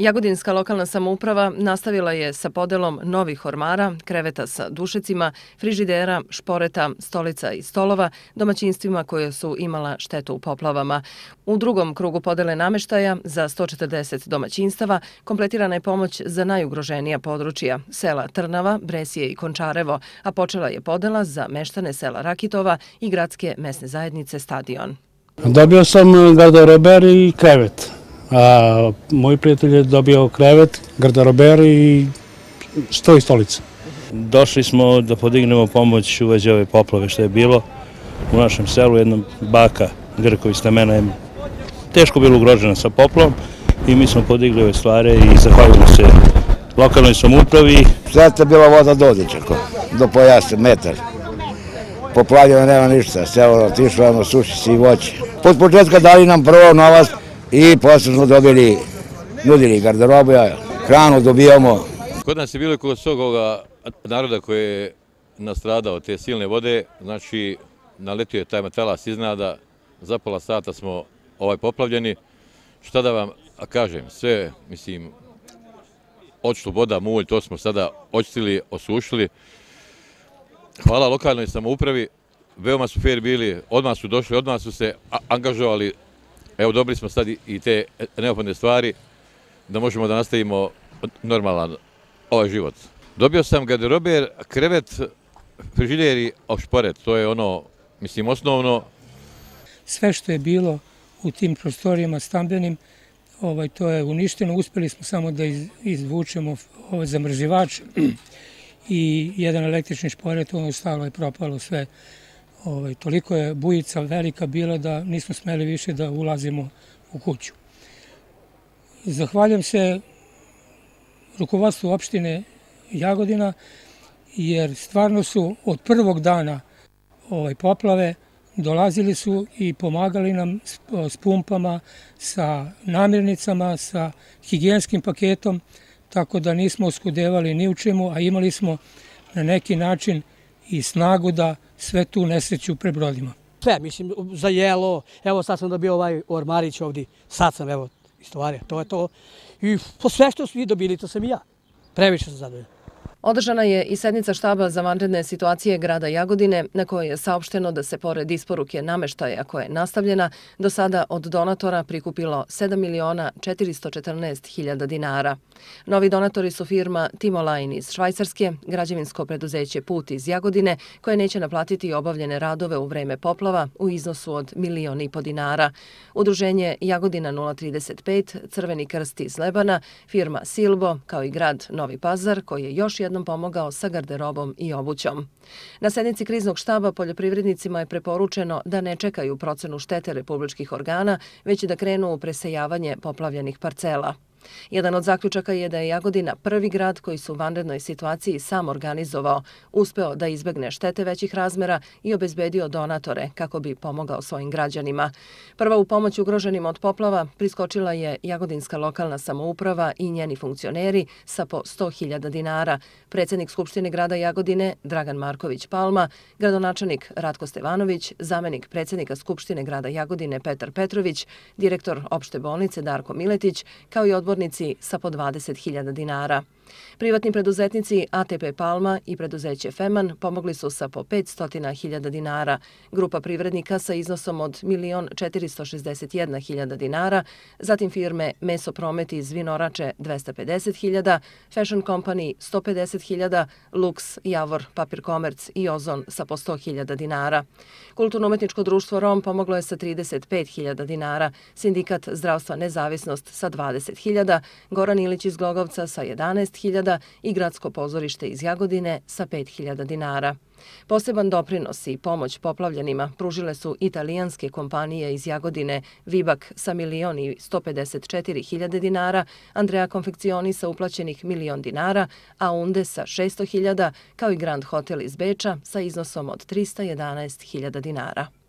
Jagodinska lokalna samouprava nastavila je sa podelom novih ormara, kreveta sa dušecima, frižidera, šporeta, stolica i stolova domaćinstvima koje su imala štetu u poplavama. U drugom krugu podele nameštaja za 140 domaćinstava kompletirana je pomoć za najugroženija područja sela Trnava, Bresije i Končarevo, a počela je podela za meštane sela Rakitova i gradske mesne zajednice Stadion. Dobio sam garderober i krevet. A moj prijatelj je dobio krevet, garderober i sto i stolica. Došli smo da podignemo pomoć u vezi ove poplave što je bilo u našem selu. Jedna baka Grković Stamena je teško bilo ugrožena sa poplavom i mi smo podigli ove stvari i zahvaljujemo se lokalnoj samoupravi. Sveta bila voda do odličaka, do pojasa, metar. Poplavljeno nema ništa, selo otišlo, suši se i voće. Pod početka dali nam prvo novac i posle smo nudili garderobu, hranu dobijamo. Kod nas je bilo kod svog ovoga naroda koji je nastradao od te silne vode, znači naletio je taj talas iznada, za pola sata smo poplavljeni. Šta da vam kažem, sve, mislim, očito voda, mulj, to smo sada očistili, osušili. Hvala lokalnoj samoupravi, veoma su fair bili, odmah su došli, odmah su se angažovali. Evo, dobili smo sad i te neophodne stvari da možemo da nastavimo normalan ovaj život. Dobio sam garderober, krevet, frižider i šporet. To je ono, mislim, osnovno. Sve što je bilo u tim prostorijama stambenim, to je uništeno. Uspeli smo samo da izvučemo zamrzivač i jedan električni šporet, ono ostalo je propalo sve. Toliko je bujica velika bila da nismo smeli više da ulazimo u kuću. Zahvaljujem se rukovodstvu opštine Jagodina jer stvarno su od prvog dana poplave dolazili su i pomagali nam s pumpama, sa namirnicama, sa higijenskim paketom, tako da nismo oskudevali ni u čemu, a imali smo na neki način i snagu da sve tu nesreću prebrodimo. Sve, mislim, za jelo, evo sad sam dobio ovaj ormarić ovdje, sad sam, evo, istovario, to je to. I po sve što su vi dobili, to sam i ja. Previše sam zadovoljan. Održana je i sednica štaba za vanredne situacije grada Jagodine, na kojoj je saopšteno da se pored isporuke nameštaja koja je nastavljena, do sada od donatora prikupilo 7.414.000 dinara. Novi donatori su firma Timoline iz Švajcarske, građevinsko preduzeće Put iz Jagodine, koje neće naplatiti obavljene radove u vreme poplava u iznosu od 1,5 miliona dinara. Udruženje Jagodina 035, Crveni krst iz Lebana, firma Silbo, kao i grad Novi Pazar, koji je još jednom pomogao sa garderobom i obućom. Na sednici kriznog štaba poljoprivrednicima je preporučeno da ne čekaju procenu štete republičkih organa, već da krenu u presejavanje poplavljenih parcela. Jedan od zaključaka je da je Jagodina prvi grad koji su u vanrednoj situaciji sam organizovao, uspeo da izbegne štete većih razmera i obezbedio donatore kako bi pomogao svojim građanima. Prva u pomoć ugroženima od poplava priskočila je Jagodinska lokalna samouprava i njeni funkcioneri sa po 100.000 dinara, predsjednik Skupštine grada Jagodine Dragan Marković Palma, gradonačelnik Ratko Stevanović, zamenik predsjednika Skupštine grada Jagodine Petar Petrović, direktor opšte bolnice Darko Miletić, kao i odbornici sa po 20.000 dinara. Privatni preduzetnici ATP Palma i preduzeće Feman pomogli su sa po 500.000 dinara, grupa privrednika sa iznosom od 1.461.000 dinara, zatim firme Meso Promet iz Vinorače 250.000, Fashion Company 150.000, Lux, Javor, Papir Komerc i Ozon sa po 100.000 dinara. Kulturno-umetničko društvo Rom pomoglo je sa 35.000 dinara, Sindikat zdravstva Nezavisnost sa 20.000, Goran Ilić iz Glogovca sa 11.000 i Gradsko pozorište iz Jagodine sa 5.000 dinara. Poseban doprinos i pomoć poplavljenima pružile su italijanske kompanije iz Jagodine Vibak sa 1.154.000 dinara, Andrea Konfekcioni sa uplaćenih 1.000.000 dinara, a Unde sa 600.000, kao i Grand Hotel iz Beča sa iznosom od 311.000 dinara.